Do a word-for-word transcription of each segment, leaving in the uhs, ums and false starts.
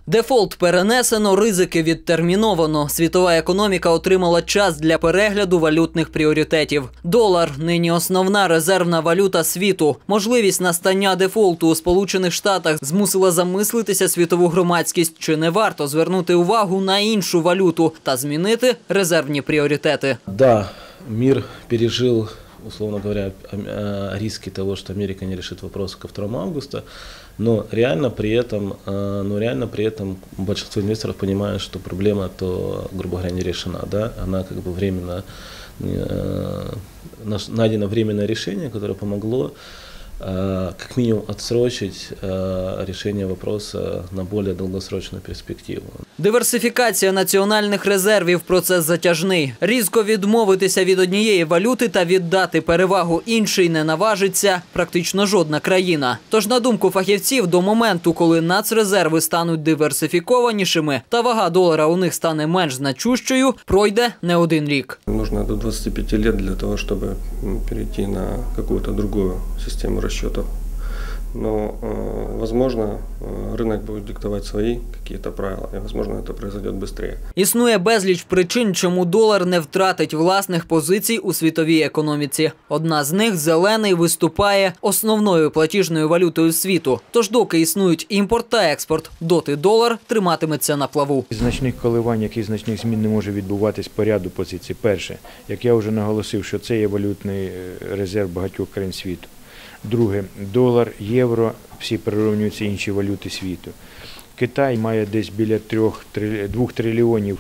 Дефолт перенесено, ризики відтерміновано. Світова економіка отримала час для перегляду валютних пріоритетів. Долар – нині основна резервна валюта світу. Можливість настання дефолту у Сполучених Штатах змусила замислитися світову громадськість, чи не варто звернути увагу на іншу валюту та змінити резервні пріоритети. Да, мир пережил, условно говоря, риски того, что Америка не решит вопрос ко второму августа, но реально при этом, но реально при этом большинство инвесторов понимает, что проблема, то, грубо говоря, не решена, да, она как бы временно, найдено временное решение, которое помогло как минимум отсрочить решение вопроса на более долгосрочную перспективу. Диверсифікація національних резервів – процес затяжний. Різко відмовитися від однієї валюти та віддати перевагу іншій не наважиться практично жодна країна. Тож, на думку фахівців, до моменту, коли нацрезерви стануть диверсифікованішими та вага долара у них стане менш значущою, пройде не один рік. Нужно до двадцати п'яти років для того, щоб перейти на якусь другу систему расчетов. Но, э, возможно, рынок будет диктовать свои какие-то правила, и, возможно, это произойдет быстрее. Існує безліч причин, чому долар не втратить власних позицій у світовій економіці. Одна з них – зелений виступає основною платіжною валютою світу. Тож доки існують імпорт та експорт, доти долар триматиметься на плаву. Значних коливань, яких значних змін не може відбуватись по ряду позицій. Перше, як я вже наголосив, що це є валютний резерв багатьох країн світу. Друге, долар, євро, всі прирівнюються інші валюти світу. Китай має десь біля двох трильйонів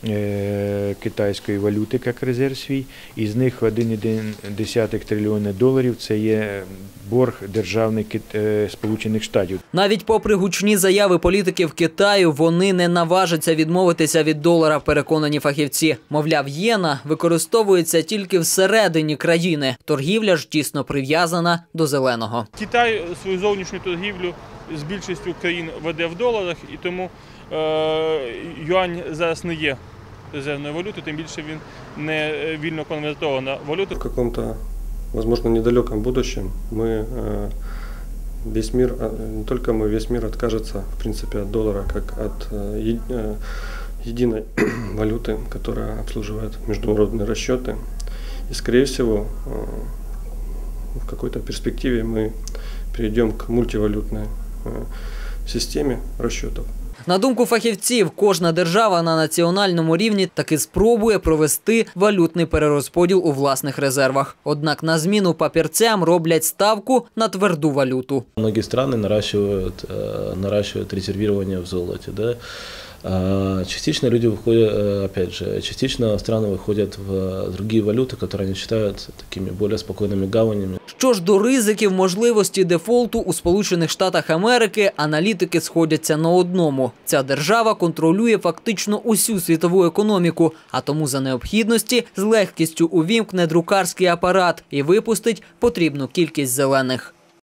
китайської валюти як резерв свій, із них один цілих одна десята трильйона доларів – це є борг державний Сполучених Штатів. Навіть попри гучні заяви політиків Китаю, вони не наважаться відмовитися від долара, переконані фахівці. Мовляв, єна використовується тільки всередині країни. Торгівля ж тісно прив'язана до зеленого. Китай свою зовнішню торгівлю з більшістю країн веде в доларах, і тому е, юань зараз не є резервною валютою, тим більше він не вільно конвертована валюта. В каком-то, возможно, недалеком будущем мы, э, весь мир, не только мы, весь мир откажется, в принципе, от доллара как от э, э, единой валюты, которая обслуживает международные расчеты. И, скорее всего, э, в какой-то перспективе мы перейдем к мультивалютной системі розчетів. На думку фахівців, кожна держава на національному рівні таки спробує провести валютний перерозподіл у власних резервах. Однак на зміну папірцям роблять ставку на тверду валюту. Многие страны наращивают, наращивают резервирование в золоте, да? Частично люди выходят, опять же, частично страны выходят в другие валюты, которые они считают такими более спокойными гаванями. Що ж до ризиків можливості дефолту у Сполучених Штатах Америки, аналітики сходяться на одному. Ця держава контролює фактично усю світову економіку, а тому за необхідності з легкістю увімкне друкарський апарат і випустить потрібну кількість зелених.